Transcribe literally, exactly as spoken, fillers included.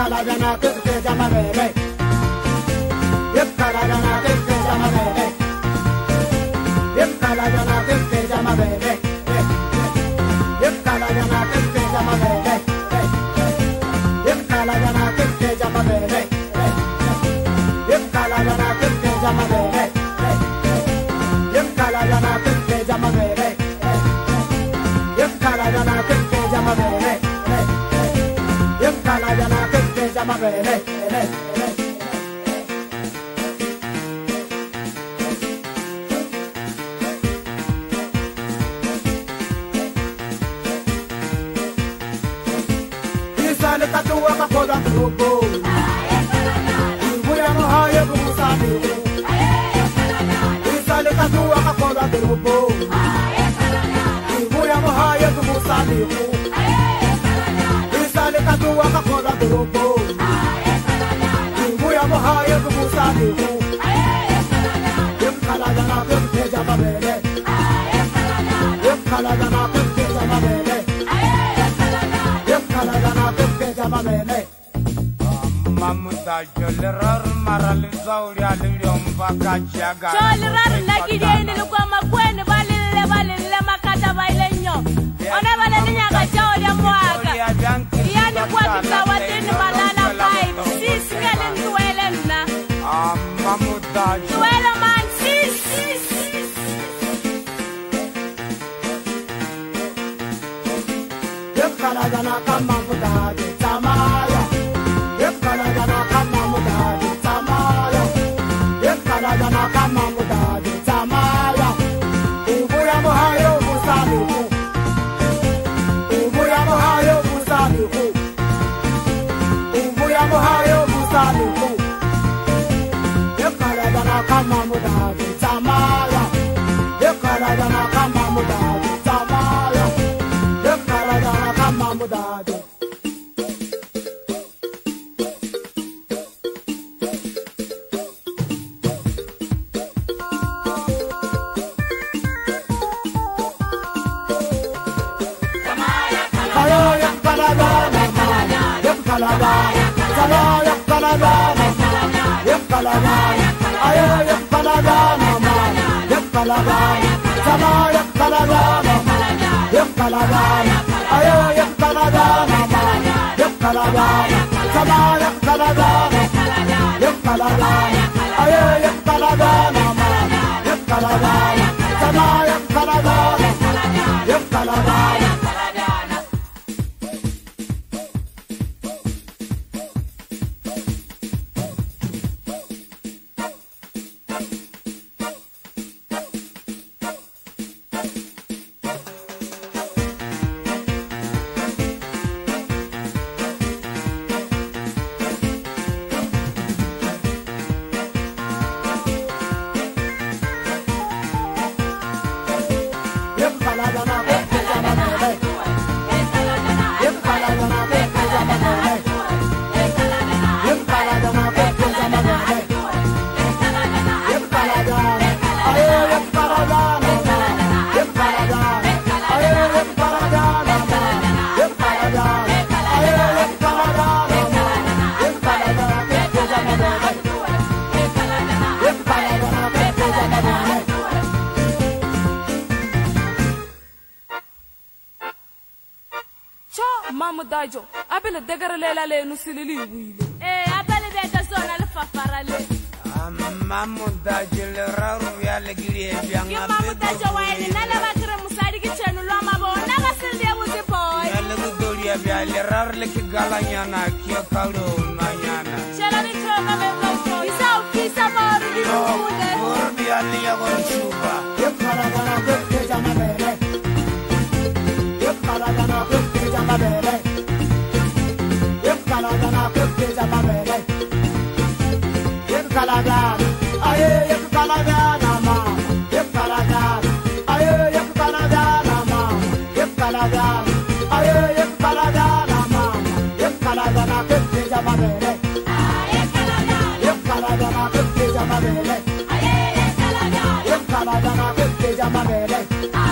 Kalajana kete jama bebe. Yep kalajana kete jama bebe. Yep kalajana kete jama bebe. Yep kalajana kete jama bebe. Yep kalajana kete jama bebe. Yep kalajana kete jama bebe. Yep kalajana kete jama bebe. Yep kalajana kete jama bebe. Yep kalajana kete jama bebe. Isale katua kakoda grupo. Ibuya mohaye kumusani. Isale katua kakoda grupo. Ibuya mohaye kumusani. Isale katua kakoda grupo. Ibuya mohaye kumusani. Yep kalajana kete jama bebe. Yep kalajana kete jama bebe. Yep kalajana kete jama bebe. Mamuta jolerar marali zauri aliliom bakachaga. Jolerar lakideni lukwa makwene balile balile makata bailenyo. Ona balenya gachaoria mwaka. Yani kwa tutawatini balana vibe. Sisi ngelen tuwelenna. Ah mamuta tuwele man sis. Yep kalajana kama mudaje tamaya. Yep kalajana kama mudaje tamaya. Yep kalajana kama mudaje tamaya. Ibuya mohayo musalihu. Ibuya mohayo musalihu. Ibuya mohayo musalihu. Yep kalajana kama mudaje tamaya. Yep kalajana kama mudaje tamaya. Yep kalajana kama mudaje. Dajo, apele degara lela le nusilili wile. Eh, apele de tasona le fafarale. Mamu dajo le raru ya le giri e bianga. Ki mamu dajo wa ni nala bakre musari ki chenu lo mabo na gasinde wuzi boy. Ya le gudori ya bia le rar le ki galanya na ki kauro manyana. Chela ni choka be ko. Isa ofisa maru di munde. Por bi ali ya gon chuba. Yep kalajana kete jama bebe. Yep kalajana kete jama bebe. Yep kalajana kete jama bebe. Yep kalajana, aye yep kalajana ma. Yep kalajana, aye yep kalajana ma. Yep kalajana, aye yep kalajana ma. Yep kalajana kete jama bebe. Yep kalajana kete jama bebe. Yep kalajana kete jama bebe.